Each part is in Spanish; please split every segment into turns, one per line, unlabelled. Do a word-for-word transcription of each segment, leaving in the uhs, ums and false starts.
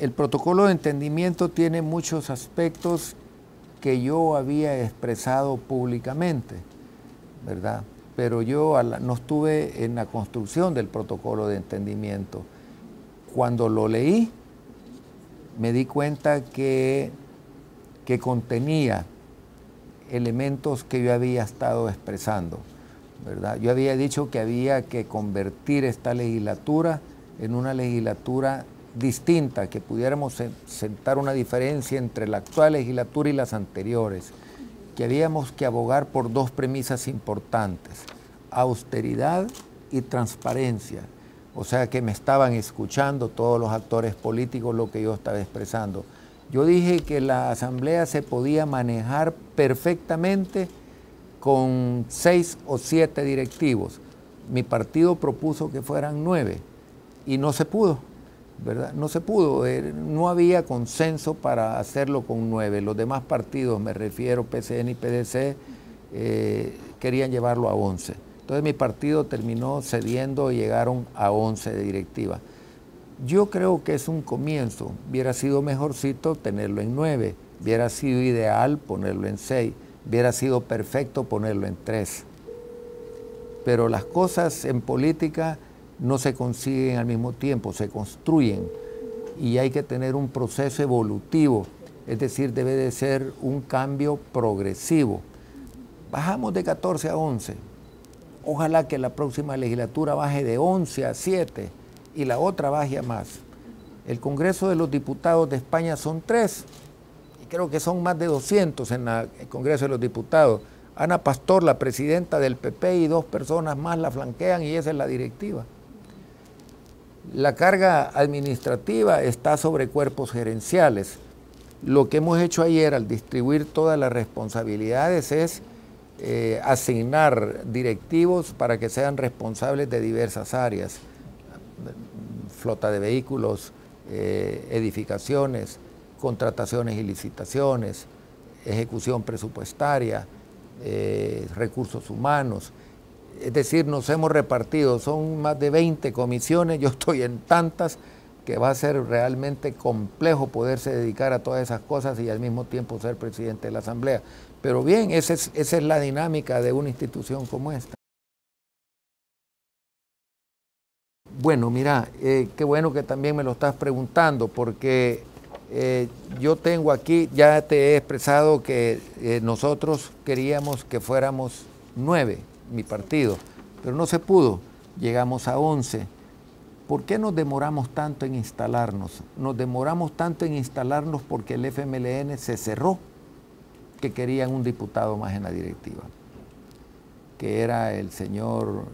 el protocolo de entendimiento tiene muchos aspectos que yo había expresado públicamente, ¿verdad? Pero yo no estuve en la construcción del protocolo de entendimiento. Cuando lo leí, me di cuenta que, que contenía elementos que yo había estado expresando, ¿verdad? Yo había dicho que había que convertir esta legislatura en una legislatura distinta, que pudiéramos sentar una diferencia entre la actual legislatura y las anteriores, que habíamos que abogar por dos premisas importantes: austeridad y transparencia. O sea que me estaban escuchando todos los actores políticos lo que yo estaba expresando. Yo dije que la asamblea se podía manejar perfectamente con seis o siete directivos. Mi partido propuso que fueran nueve y no se pudo, ¿verdad? No se pudo, eh, no había consenso para hacerlo con nueve. Los demás partidos, me refiero P C N y P D C, eh, querían llevarlo a once. Entonces mi partido terminó cediendo y llegaron a once de directiva. Yo creo que es un comienzo. Hubiera sido mejorcito tenerlo en nueve, hubiera sido ideal ponerlo en seis, hubiera sido perfecto ponerlo en tres. Pero las cosas en política no se consiguen al mismo tiempo, se construyen y hay que tener un proceso evolutivo, es decir, debe de ser un cambio progresivo. Bajamos de catorce a once, ojalá que la próxima legislatura baje de once a siete y la otra baje a más. El Congreso de los Diputados de España son tres, y creo que son más de doscientos en la, el Congreso de los Diputados. Ana Pastor, la presidenta del P P, y dos personas más la flanquean y esa es la directiva. La carga administrativa está sobre cuerpos gerenciales. Lo que hemos hecho ayer al distribuir todas las responsabilidades es eh, asignar directivos para que sean responsables de diversas áreas: flota de vehículos, eh, edificaciones, contrataciones y licitaciones, ejecución presupuestaria, eh, recursos humanos. Es decir, nos hemos repartido, son más de veinte comisiones, yo estoy en tantas, que va a ser realmente complejo poderse dedicar a todas esas cosas y al mismo tiempo ser presidente de la Asamblea. Pero bien, esa es, esa es la dinámica de una institución como esta. Bueno, mira, eh, qué bueno que también me lo estás preguntando, porque eh, yo tengo aquí, ya te he expresado que eh, nosotros queríamos que fuéramos nueve, mi partido, pero no se pudo, llegamos a once. ¿Por qué nos demoramos tanto en instalarnos? Nos demoramos tanto en instalarnos porque el F M L N se cerró, que querían un diputado más en la directiva, que era el señor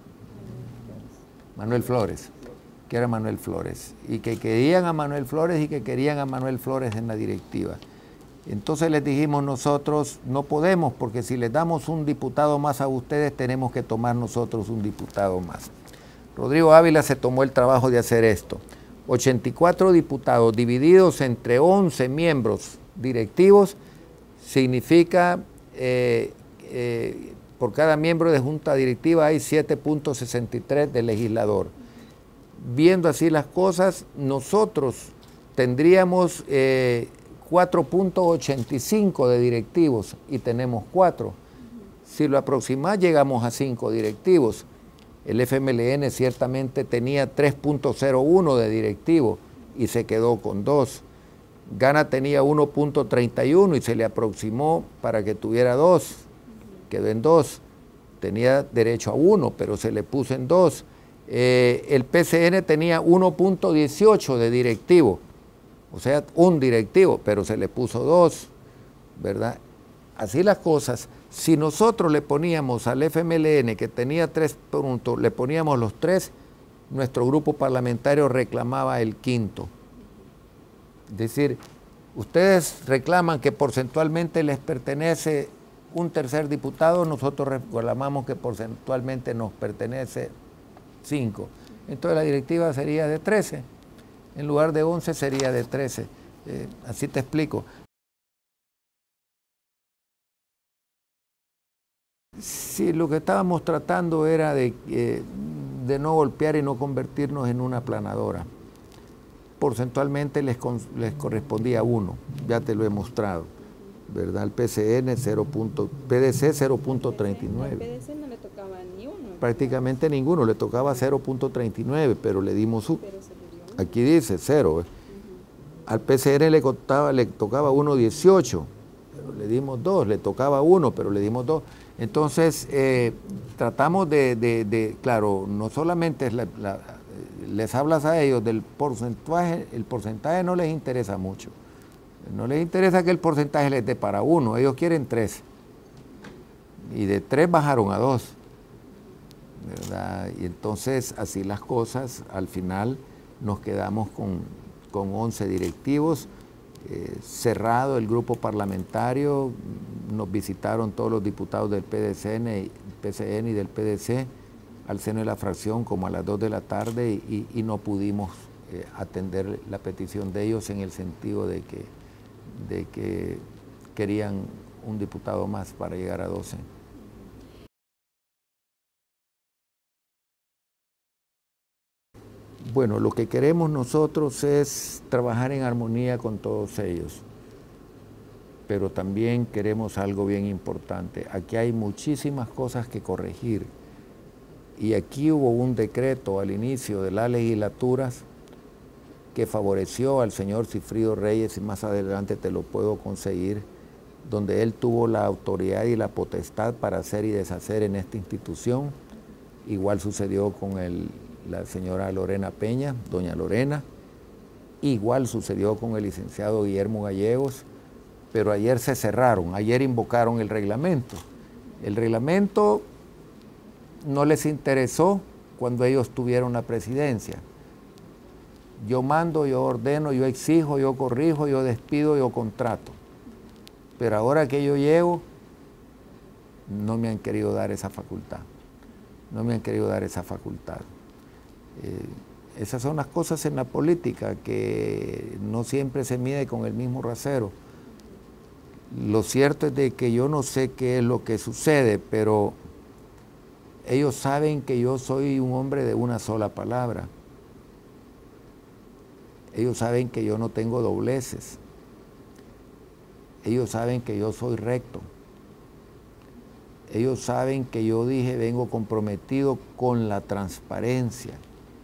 Manuel Flores, que era Manuel Flores, y que querían a Manuel Flores y que querían a Manuel Flores en la directiva. Entonces les dijimos nosotros, no podemos, porque si les damos un diputado más a ustedes, tenemos que tomar nosotros un diputado más. Rodrigo Ávila se tomó el trabajo de hacer esto. ochenta y cuatro diputados divididos entre once miembros directivos significa, eh, eh, por cada miembro de junta directiva hay siete punto sesenta y tres de legislador. Viendo así las cosas, nosotros tendríamos eh, cuatro punto ochenta y cinco de directivos y tenemos cuatro. Si lo aproximamos, llegamos a cinco directivos. El F M L N ciertamente tenía tres punto cero uno de directivo y se quedó con dos. Gana tenía uno punto treinta y uno y se le aproximó para que tuviera dos. Quedó en dos. Tenía derecho a uno, pero se le puso en dos. Eh, el P C N tenía uno punto dieciocho de directivo, o sea, un directivo, pero se le puso dos, ¿verdad? Así las cosas. Si nosotros le poníamos al F M L N, que tenía tres puntos, le poníamos los tres, nuestro grupo parlamentario reclamaba el quinto. Es decir, ustedes reclaman que porcentualmente les pertenece un tercer diputado, nosotros reclamamos que porcentualmente nos pertenece cinco. Entonces la directiva sería de trece, en lugar de once sería de trece. Eh, así te explico. Sí, lo que estábamos tratando era de, eh, de no golpear y no convertirnos en una aplanadora. porcentualmente les, les correspondía uno, ya te lo he mostrado, ¿verdad? El P C N cero. P D C cero punto treinta y nueve.
Al P D C no le tocaba ni uno.
Prácticamente ninguno, le tocaba cero punto treinta y nueve, pero le dimos un. Aquí dice cero. ¿eh? Uh-huh. Al P C N le, costaba, le tocaba uno punto dieciocho, pero le dimos dos, le tocaba uno, pero le dimos dos. Entonces, eh, tratamos de, de, de, claro, no solamente es la, la, les hablas a ellos del porcentaje, el porcentaje no les interesa mucho. No les interesa que el porcentaje les dé para uno, ellos quieren tres. Y de tres bajaron a dos, ¿verdad? Y entonces, así las cosas, al final nos quedamos con, con once directivos, eh, cerrado el grupo parlamentario, nos visitaron todos los diputados del P D C N, P C N y del P D C al seno de la fracción como a las dos de la tarde y, y no pudimos eh, atender la petición de ellos en el sentido de que, de que querían un diputado más para llegar a doce. Bueno, lo que queremos nosotros es trabajar en armonía con todos ellos, pero también queremos algo bien importante. Aquí hay muchísimas cosas que corregir y aquí hubo un decreto al inicio de las legislaturas que favoreció al señor Sigfrido Reyes, y más adelante te lo puedo conseguir, donde él tuvo la autoridad y la potestad para hacer y deshacer en esta institución. Igual sucedió con el la señora Lorena Peña, doña Lorena, igual sucedió con el licenciado Guillermo Gallegos, pero ayer se cerraron, ayer invocaron el reglamento. El reglamento no les interesó cuando ellos tuvieron la presidencia. Yo mando, yo ordeno, yo exijo, yo corrijo, yo despido, yo contrato. Pero ahora que yo llego, no me han querido dar esa facultad. No me han querido dar esa facultad. Eh, esas son las cosas en la política, que no siempre se mide con el mismo rasero. Lo cierto es de que yo no sé qué es lo que sucede, pero ellos saben que yo soy un hombre de una sola palabra. Ellos saben que yo no tengo dobleces. Ellos saben que yo soy recto. Ellos saben que yo dije, vengo comprometido con la transparencia.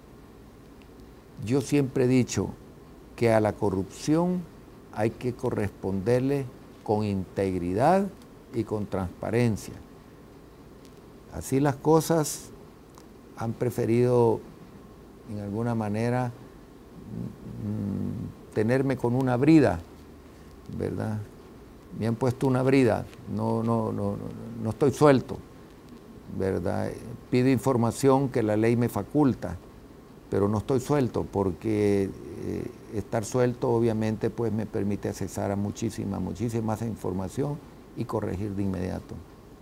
Yo siempre he dicho que a la corrupción hay que corresponderle con integridad y con transparencia. Así las cosas, han preferido en alguna manera mmm, tenerme con una brida, ¿verdad? Me han puesto una brida, no, no, no, no estoy suelto, ¿verdad? Pido información que la ley me faculta, pero no estoy suelto porque eh, estar suelto obviamente pues me permite accesar a muchísima, muchísima más información y corregir de inmediato.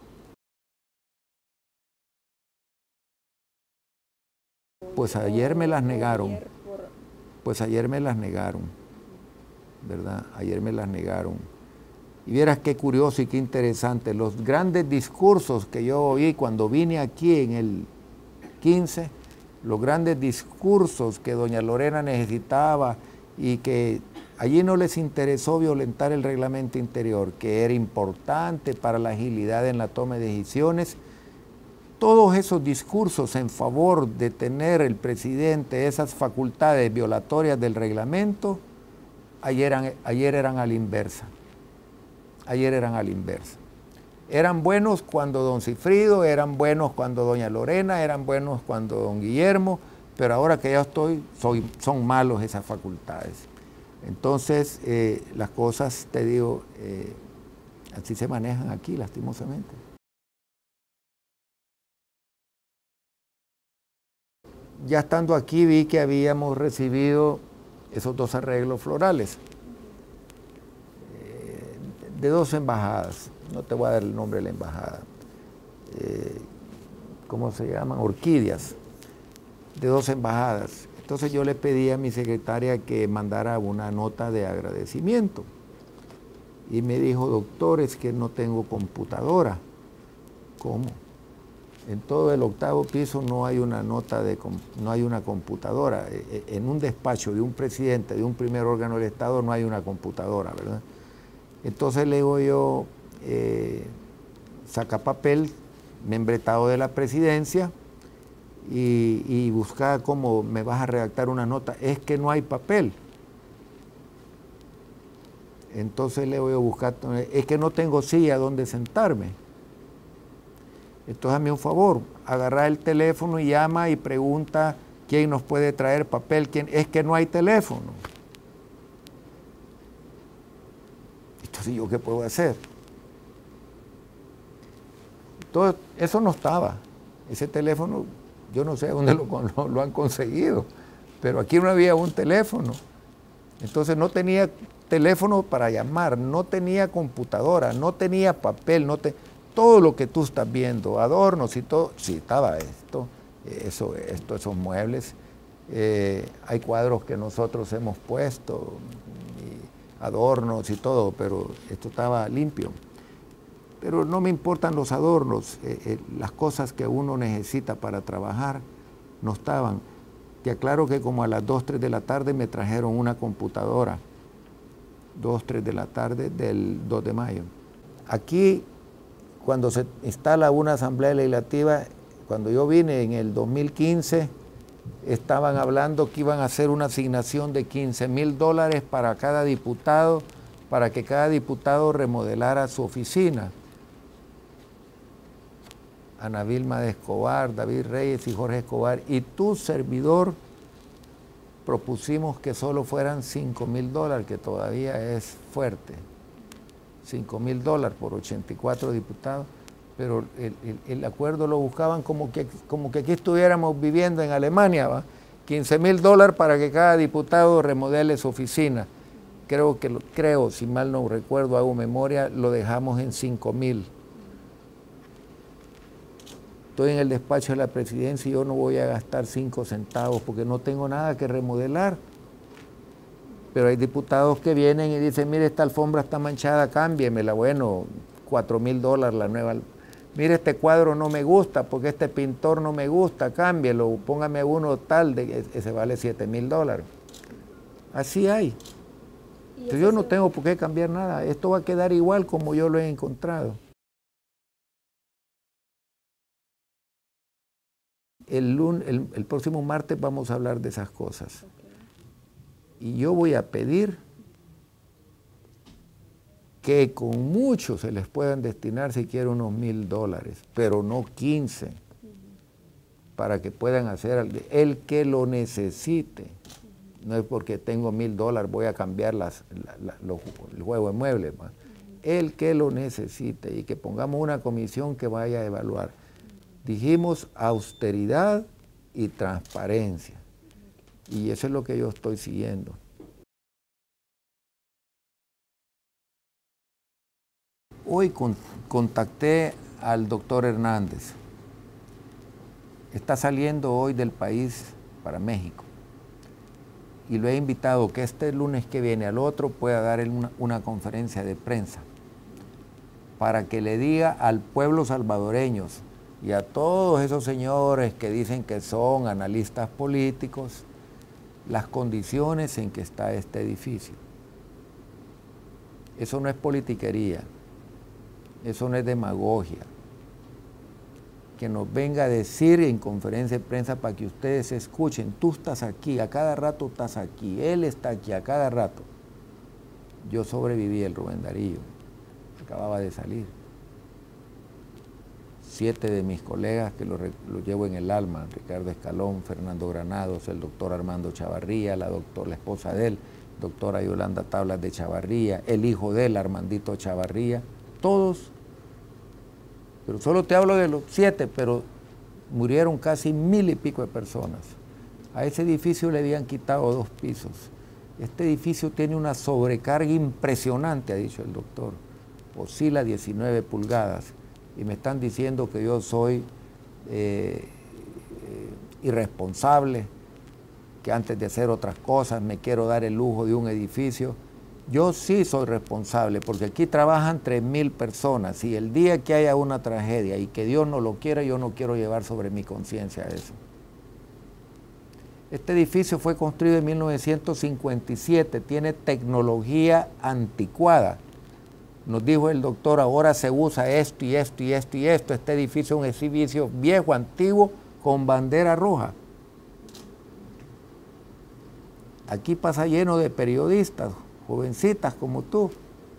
Pues ayer me las negaron, pues ayer me las negaron, ¿verdad? Ayer me las negaron. Y vieras qué curioso y qué interesante, los grandes discursos que yo oí cuando vine aquí en el quince, los grandes discursos que doña Lorena necesitaba y que allí no les interesó violentar el reglamento interior, que era importante para la agilidad en la toma de decisiones. Todos esos discursos en favor de tener el presidente esas facultades violatorias del reglamento, ayer eran, ayer eran a la inversa. Ayer eran a la inversa. Eran buenos cuando don Sigfrido, eran buenos cuando doña Lorena, eran buenos cuando don Guillermo, pero ahora que ya estoy, soy, son malos esas facultades. Entonces, eh, las cosas, te digo, eh, así se manejan aquí, lastimosamente. Ya estando aquí vi que habíamos recibido esos dos arreglos florales eh, de dos embajadas. No te voy a dar el nombre de la embajada. Eh, ¿Cómo se llaman? Orquídeas, de dos embajadas. Entonces yo le pedí a mi secretaria que mandara una nota de agradecimiento. Y me dijo, doctor, es que no tengo computadora. ¿Cómo? En todo el octavo piso no hay una nota de, no hay una computadora. En un despacho de un presidente de un primer órgano del Estado no hay una computadora, ¿verdad? Entonces le digo yo, eh, saca papel, membretado de la presidencia, y, y busca cómo me vas a redactar una nota. Es que no hay papel. Entonces le voy a buscar, es que no tengo silla donde sentarme. Entonces hazme un favor, agarra el teléfono y llama y pregunta quién nos puede traer papel, quién, es que no hay teléfono. Entonces, ¿yo qué puedo hacer? Todo eso no estaba. Ese teléfono, yo no sé dónde lo, lo, lo han conseguido, pero aquí no había un teléfono. Entonces no tenía teléfono para llamar, no tenía computadora, no tenía papel, no te, todo lo que tú estás viendo, adornos y todo, sí, estaba esto, eso, esto, esos muebles. Eh, hay cuadros que nosotros hemos puesto, y adornos y todo, pero esto estaba limpio. Pero no me importan los adornos, eh, eh, las cosas que uno necesita para trabajar no estaban. Te aclaro que como a las dos, tres de la tarde me trajeron una computadora, dos, tres de la tarde del dos de mayo. Aquí, cuando se instala una asamblea legislativa, cuando yo vine en el dos mil quince, estaban hablando que iban a hacer una asignación de quince mil dólares para cada diputado, para que cada diputado remodelara su oficina. Ana Vilma de Escobar, David Reyes y Jorge Escobar, y tu servidor propusimos que solo fueran cinco mil dólares, que todavía es fuerte. cinco mil dólares por ochenta y cuatro diputados, pero el, el, el acuerdo lo buscaban como que, como que aquí estuviéramos viviendo en Alemania, ¿va? quince mil dólares para que cada diputado remodele su oficina. Creo que, lo, creo, si mal no recuerdo, hago memoria, lo dejamos en cinco mil. Estoy en el despacho de la presidencia y yo no voy a gastar cinco centavos porque no tengo nada que remodelar. Pero hay diputados que vienen y dicen, mire, esta alfombra está manchada, cámbiemela. Bueno, cuatro mil dólares la nueva. Mire, este cuadro no me gusta porque este pintor no me gusta, cámbielo, póngame uno tal, de ese vale siete mil dólares. Así hay. Entonces yo no tengo por qué cambiar nada. Esto va a quedar igual como yo lo he encontrado. El, lunes, el, el próximo martes vamos a hablar de esas cosas. Y yo voy a pedir que con mucho se les puedan destinar siquiera unos mil dólares, pero no quince, para que puedan hacer el, el que lo necesite. No es porque tengo mil dólares voy a cambiar las, la, la, los, el juego de muebles. El que lo necesite y que pongamos una comisión que vaya a evaluar. Dijimos austeridad y transparencia. Y eso es lo que yo estoy siguiendo. Hoy con, contacté al doctor Hernández. Está saliendo hoy del país para México. Y lo he invitado que este lunes que viene al otro pueda dar una, una conferencia de prensa para que le diga al pueblo salvadoreño y a todos esos señores que dicen que son analistas políticos, las condiciones en que está este edificio. Eso no es politiquería, eso no es demagogia. Que nos venga a decir en conferencia de prensa para que ustedes escuchen, tú estás aquí, a cada rato estás aquí, él está aquí, a cada rato. Yo sobreviví el Rubén Darío, acababa de salir. Siete de mis colegas que lo, lo llevo en el alma, Ricardo Escalón, Fernando Granados, el doctor Armando Chavarría, la, doctor, la esposa de él, doctora Yolanda Tablas de Chavarría, el hijo de él, Armandito Chavarría, todos, pero solo te hablo de los siete, pero murieron casi mil y pico de personas. A ese edificio le habían quitado dos pisos. Este edificio tiene una sobrecarga impresionante, ha dicho el doctor, oscila diecinueve pulgadas. Y me están diciendo que yo soy eh, eh, irresponsable, que antes de hacer otras cosas me quiero dar el lujo de un edificio. Yo sí soy responsable, porque aquí trabajan tres mil personas y el día que haya una tragedia y que Dios no lo quiera, yo no quiero llevar sobre mi conciencia eso. Este edificio fue construido en mil novecientos cincuenta y siete, tiene tecnología anticuada. Nos dijo el doctor, ahora se usa esto y esto y esto y esto. Este edificio es un edificio viejo, antiguo, con bandera roja. Aquí pasa lleno de periodistas, jovencitas como tú.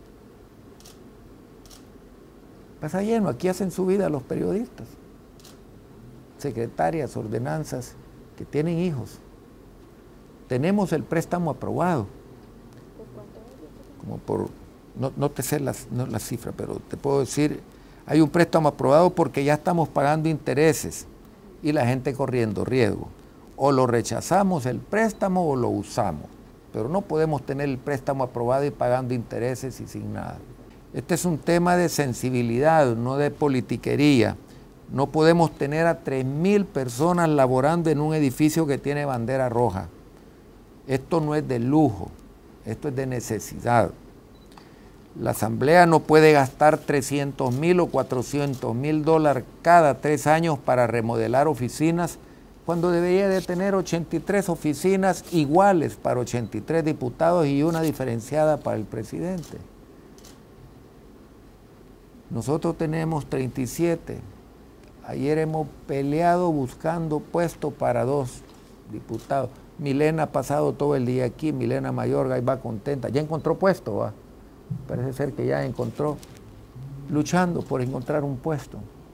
Pasa lleno, aquí hacen su vida los periodistas. Secretarias, ordenanzas, que tienen hijos. Tenemos el préstamo aprobado. Como por, no, no te sé las, no, las cifras, pero te puedo decir, hay un préstamo aprobado porque ya estamos pagando intereses y la gente corriendo riesgo. O lo rechazamos el préstamo o lo usamos. Pero no podemos tener el préstamo aprobado y pagando intereses y sin nada. Este es un tema de sensibilidad, no de politiquería. No podemos tener a tres mil personas laborando en un edificio que tiene bandera roja. Esto no es de lujo, esto es de necesidad. La Asamblea no puede gastar trescientos mil o cuatrocientos mil dólares cada tres años para remodelar oficinas, cuando debería de tener ochenta y tres oficinas iguales para ochenta y tres diputados y una diferenciada para el presidente. Nosotros tenemos treinta y siete. Ayer hemos peleado buscando puesto para dos diputados. Milena ha pasado todo el día aquí, Milena Mayorga, y va contenta. Ya encontró puesto, va. Parece ser que ya encontró, luchando por encontrar un puesto.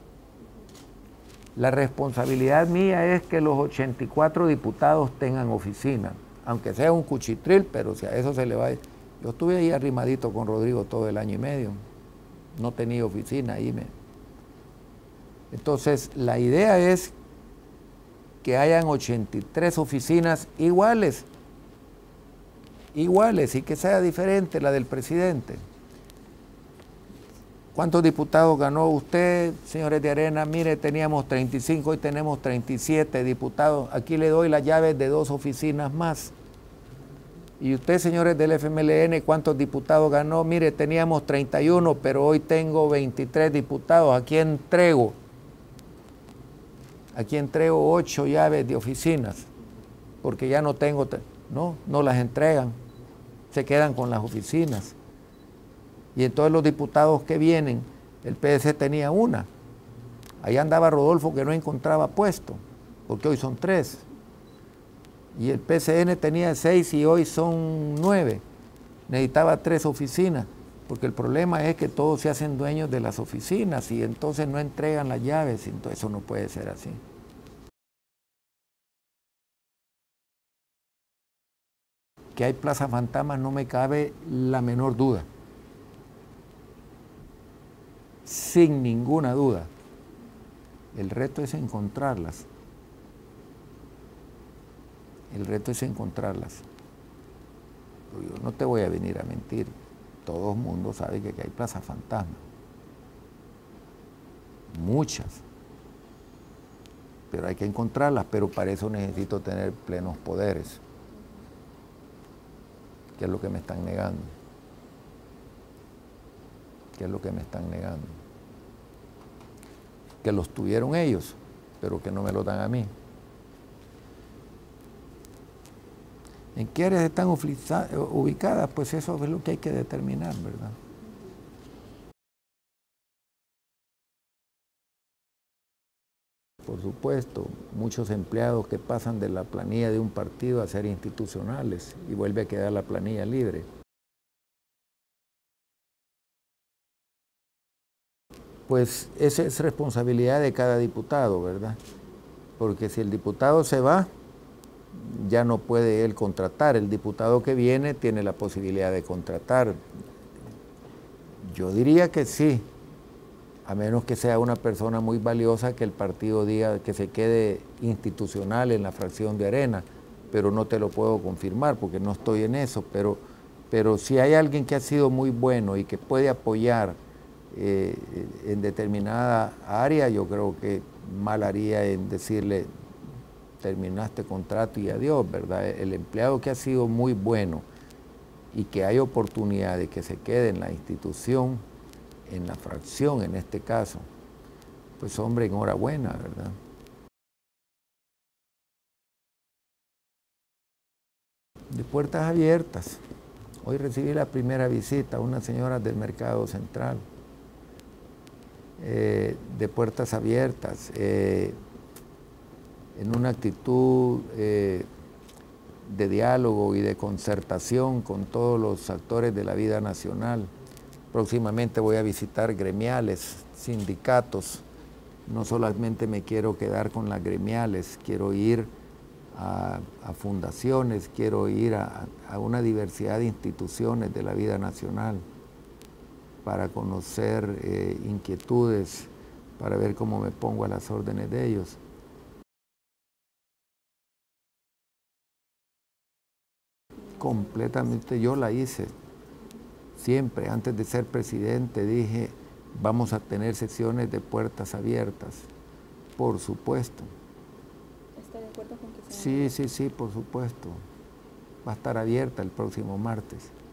La responsabilidad mía es que los ochenta y cuatro diputados tengan oficina, aunque sea un cuchitril, pero si a eso se le va. Yo estuve ahí arrimadito con Rodrigo todo el año y medio, no tenía oficina ahí. Me... Entonces, la idea es que hayan ochenta y tres oficinas iguales, iguales y que sea diferente la del presidente. ¿Cuántos diputados ganó usted, señores de Arena? Mire, teníamos treinta y cinco, hoy tenemos treinta y siete diputados. Aquí le doy las llaves de dos oficinas más. Y usted, señores del F M L N, ¿cuántos diputados ganó? Mire, teníamos treinta y uno, pero hoy tengo veintitrés diputados. Aquí entrego, aquí entrego ocho llaves de oficinas, porque ya no tengo, no, no las entregan, se quedan con las oficinas. Y entonces los diputados que vienen, el P D C tenía una. Ahí andaba Rodolfo que no encontraba puesto, porque hoy son tres. Y el P C N tenía seis y hoy son nueve. Necesitaba tres oficinas, porque el problema es que todos se hacen dueños de las oficinas y entonces no entregan las llaves, entonces eso no puede ser así. Que hay plazas fantasmas no me cabe la menor duda. Sin ninguna duda. El reto es encontrarlas. El reto es encontrarlas. Yo no te voy a venir a mentir. Todo el mundo sabe que hay plazas fantasmas. Muchas. Pero hay que encontrarlas, pero para eso necesito tener plenos poderes. ¿Qué es lo que me están negando? ¿Qué es lo que me están negando? Que los tuvieron ellos, pero que no me lo dan a mí. ¿En qué áreas están ubicadas? Pues eso es lo que hay que determinar, ¿verdad? Por supuesto, muchos empleados que pasan de la planilla de un partido a ser institucionales y vuelve a quedar la planilla libre. Pues esa es responsabilidad de cada diputado, ¿verdad? Porque si el diputado se va, ya no puede él contratar. El diputado que viene tiene la posibilidad de contratar. Yo diría que sí, a menos que sea una persona muy valiosa que el partido diga que se quede institucional en la fracción de Arena, pero no te lo puedo confirmar porque no estoy en eso. Pero, pero si hay alguien que ha sido muy bueno y que puede apoyar Eh, en determinada área, yo creo que mal haría en decirle terminaste contrato y adiós, ¿verdad? El empleado que ha sido muy bueno y que hay oportunidad de que se quede en la institución, en la fracción en este caso, pues hombre, enhorabuena, ¿verdad? De puertas abiertas. Hoy recibí la primera visita a unas señoras del Mercado Central, eh, de puertas abiertas, eh, en una actitud eh, de diálogo y de concertación con todos los actores de la vida nacional. Próximamente voy a visitar gremiales, sindicatos. No solamente me quiero quedar con las gremiales, quiero ir a, a fundaciones, quiero ir a, a una diversidad de instituciones de la vida nacional para conocer eh, inquietudes, para ver cómo me pongo a las órdenes de ellos. Completamente yo la hice. Siempre, antes de ser presidente, dije, vamos a tener sesiones de puertas abiertas. Por supuesto.
¿Está de acuerdo con que sea?
Sí, sí, sí, por supuesto. Va a estar abierta el próximo martes.